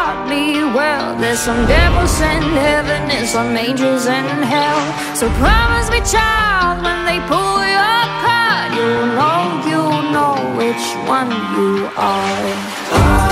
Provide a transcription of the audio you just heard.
taught me well. There's some devils in heaven and some angels in hell. So promise me, child, when they pull your card, you'll know which one you are.